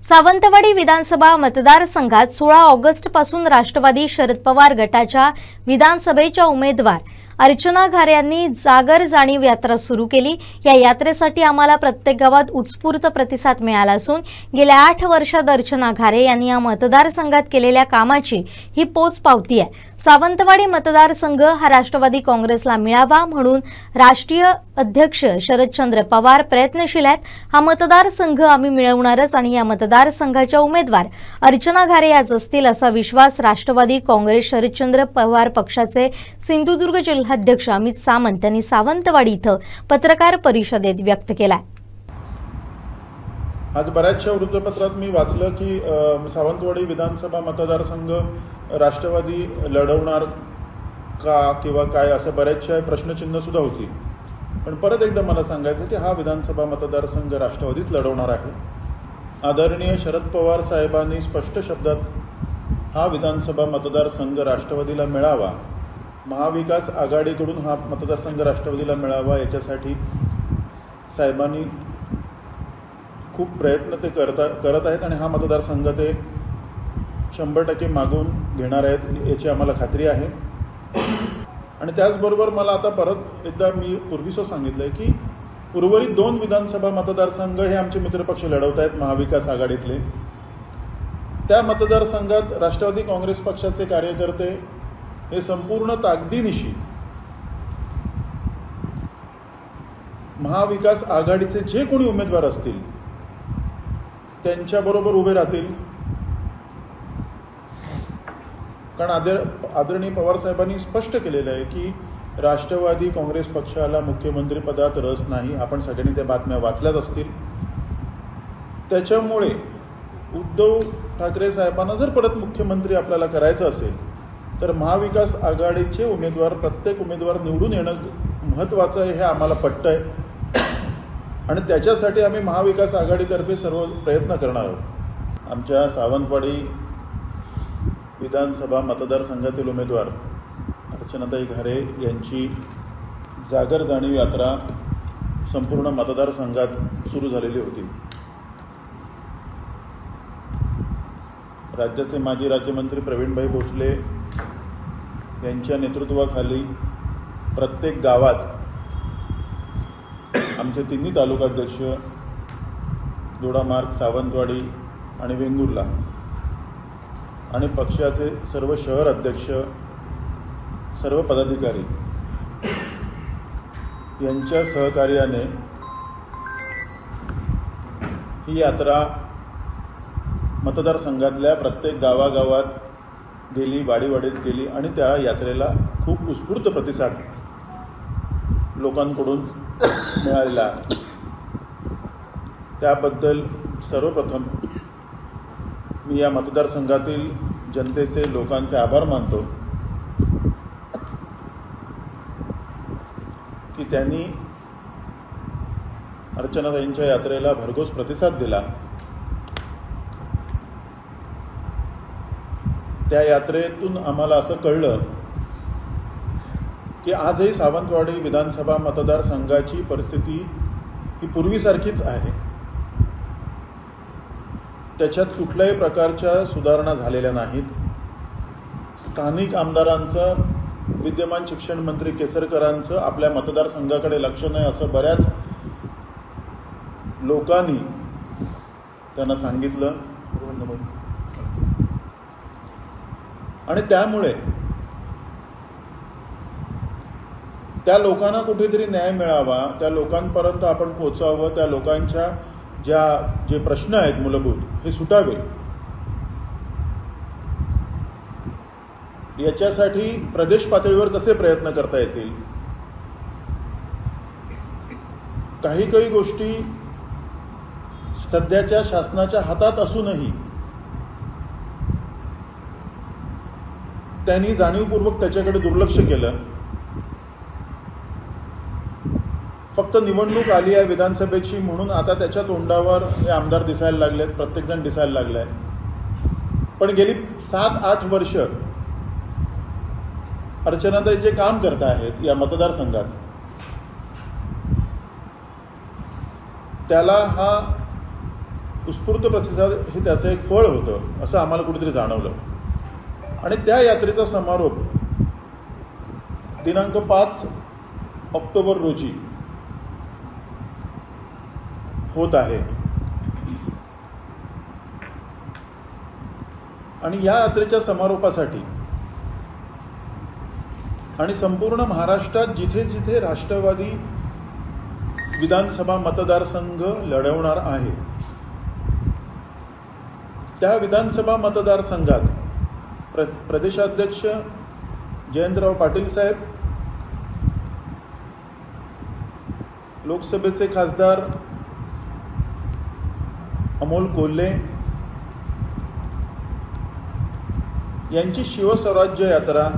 सावंतवाडी विधानसभा मतदारसंघात 16 ऑगस्ट पासून राष्ट्रवादी शरद पवार गटाच्या विधानसभेच्या उमेदवार अर्चना घारे यांनी जागर जाणीव यात्रा सुरू केली। या यात्रेसाठी आम्हाला प्रत्येक गावात उत्स्फूर्त प्रतिसाद मिळाला असून गेल्या 8 वर्षात अर्चना घारे यांनी या मतदारसंघात केलेल्या कामाची ही पोचपावती आहे। सावंतवाडी मतदारसंघ हा राष्ट्रवादी काँग्रेसला मिळावा म्हणून राष्ट्रीय अध्यक्ष शरदचंद्र पवार प्रयत्नशील आहेत। हा मतदारसंघ आम्ही मिळवणारच आणि या मतदारसंघाच्या उमेदवार अर्चना घारे याच असतील असा विश्वास राष्ट्रवादी काँग्रेस शरदचंद्र पवार पक्षाचे सिंधुदुर्ग जिल्हाध्यक्ष अमित सामंत यांनी सावंतवाडी इथं पत्रकार परिषदेत व्यक्त केला। आज बऱ्याचशा वृत्तपत्रात मी वाचलं की सावंतवाडी विधानसभा मतदारसंघ राष्ट्रवादी लढवणार का किंवा काय असं बऱ्याचशा प्रश्नचिन्ह सुद्धा होती। पण परत एकदा मला सांगायचं की हा विधानसभा मतदारसंघ राष्ट्रवादीच लढवणार आहे। आदरणीय शरद पवार साहेबांनी स्पष्ट शब्दात हा विधानसभा मतदारसंघ राष्ट्रवादीला मिळावा, महाविकास आघाडीकडून हा मतदारसंघ राष्ट्रवादीला मिळावा याच्यासाठी साहेबांनी खूप प्रयत्न ते करत आहेत आणि हा मतदारसंघ ते 100% मागून घेणार आहेत याची आम्हाला खात्री आहे। आणि त्याचबरोबर मला आता परत एकदा मी पूर्वीच सांगितलंय की उर्वरित 2 विधानसभा मतदारसंघ हे आमचे मित्रपक्ष लढवत आहेत महाविकास आघाडीतले। त्या मतदारसंघात राष्ट्रवादी काँग्रेस पक्षाचे कार्यकर्ते हे संपूर्ण ताकदीनिशी महाविकास आघाडीचे जे कोणी उमेदवार असतील त्यांच्याबरोबर उभे राहतील। कारण आदरणीय पवार साहेबांनी स्पष्ट केलेलं आहे की राष्ट्रवादी काँग्रेस पक्षाला मुख्यमंत्री पदात रस नाही। आपण सगळ्यांनी त्या बातम्या वाचल्याच असतील। त्याच्यामुळे उद्धव ठाकरे साहेबांना जर परत मुख्यमंत्री आपल्याला करायचं असेल तर महाविकास आघाडीचे उमेदवार प्रत्येक उमेदवार निवडून येणं महत्त्वाचं आहे हे आम्हाला पटतंय आणि त्याच्यासाठी आम्ही महाविकास आघाडीतर्फे सर्व प्रयत्न करणार आहोत। आमच्या सावंतवाडी विधानसभा मतदारसंघातील उमेदवार अर्चनाताई घारे यांची जागर जाणीव यात्रा संपूर्ण मतदारसंघात सुरू झालेली होती। राज्याचे माजी राज्यमंत्री प्रवीणभाई भोसले यांच्या नेतृत्वाखाली प्रत्येक गावात आमचे 3 तालुकाध्यक्ष दोडामार्ग, सावंतवाडी आणि वेंगुर्ला आणि पक्षाचे सर्व शहर अध्यक्ष, सर्व पदाधिकारी यांच्या सहकार्याने ही यात्रा मतदारसंघातल्या प्रत्येक गावागावात गेली, वाडीवाडीत गेली आणि त्या यात्रेला खूप उत्स्फूर्त प्रतिसाद लोकांकडून मिळालेला। त्याबद्दल सर्वप्रथम मी या मतदारसंघातील जनतेचे, लोकांचे आभार मानतो की त्यांनी अर्चनाताईंच्या यात्रेला भरघोस प्रतिसाद दिला। त्या यात्रेतून आम्हाला असं कळलं की आजही सावंतवाडी विधानसभा मतदारसंघाची परिस्थिती ही पूर्वीसारखीच आहे। त्याच्यात कुठल्याही प्रकारच्या सुधारणा झालेल्या नाहीत। स्थानिक आमदारांचं, विद्यमान शिक्षण मंत्री केसरकरांचं आपल्या मतदारसंघाकडे लक्ष नाही असं बऱ्याच लोकांनी त्यांना सांगितलं आणि त्यामुळे त्या लोकांना कुठेतरी न्याय मिळावा, त्या लोकांपर्यंत आपण पोहोचावं, त्या लोकांच्या जे प्रश्न आहेत मूलभूत हे सुटावे याच्यासाठी प्रदेश पातळीवर कसे प्रयत्न करता येतील। काही गोष्टी सध्याच्या शासनाच्या हातात असूनही त्यांनी जाणीवपूर्वक त्याच्याकडे दुर्लक्ष केलं। फक्त निवडणूक आली आहे विधानसभेची म्हणून आता त्याच्या तोंडावर हे आमदार दिसायला लागलेत, प्रत्येकजण दिसायला लागलाय। पण गेली 7-8 वर्ष अर्चनाताई जे काम करत आहेत या मतदारसंघात त्याला हा उत्स्फूर्त प्रतिसाद हे त्याचं एक फळ होतं असं आम्हाला कुठेतरी जाणवलं. आणि त्या यात्रेचा समारोप दिनांक 5 ऑक्टोबर रोजी होत आहे. आणि या यात्रेच्या समारोपासाठी आणि संपूर्ण महाराष्ट्रात जिथे जिथे राष्ट्रवादी विधानसभा मतदारसंघ लढवणार आहे त्या विधानसभा मतदारसंघात प्रदेशाध्यक्ष जयंतराव पाटील साहेब, लोकसभेचे खासदार अमोल कोल्हे यांची शिवस्वराज्य यात्रा,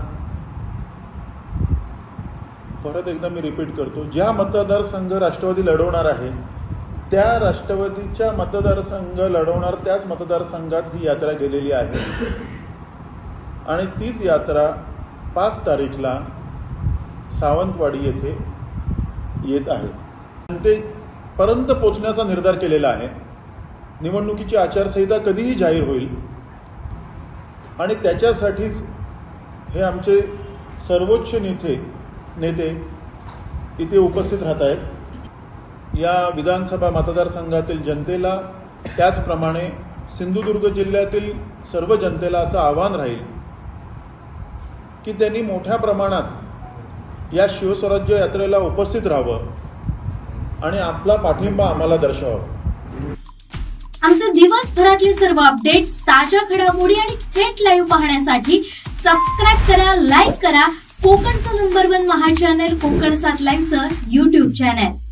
परत एकदा मी रिपीट करतो, ज्या मतदारसंघ राष्ट्रवादी लढवणार आहे त्या राष्ट्रवादीच्या मतदारसंघ लढवणार त्याच मतदारसंघात ही यात्रा गेलेली आहे. आणि तीच यात्रा 5 तारीखला सावंतवाडी येथे येत आहे. जनतेपर्यंत पोचण्याचा निर्धार केलेला आहे. निवडणुकीची आचारसंहिता कधीही जाहीर होईल आणि त्याच्यासाठीच हे आमचे सर्वोच्च नेते इथे उपस्थित राहत आहेत. या विधानसभा मतदारसंघातील जनतेला, त्याचप्रमाणे सिंधुदुर्ग जिल्ह्यातील सर्व जनतेला असं आव्हान राहील की त्यांनी मोठ्या प्रमाणात या शिवस्वराज्य यात्रेला उपस्थित राहावं आणि आपला पाठिंबा आम्हाला दर्शवावा. आमचे दिवसभरातले सर्व अपडेट्स, ताज्या घडामोडी आणि थेट लाईव्ह पाहण्यासाठी सबस्क्राईब करा, लाईक करा कोकणचं नंबर 1 महा चॅनल कोकण 7 लाईव्हचं YouTube चॅनल.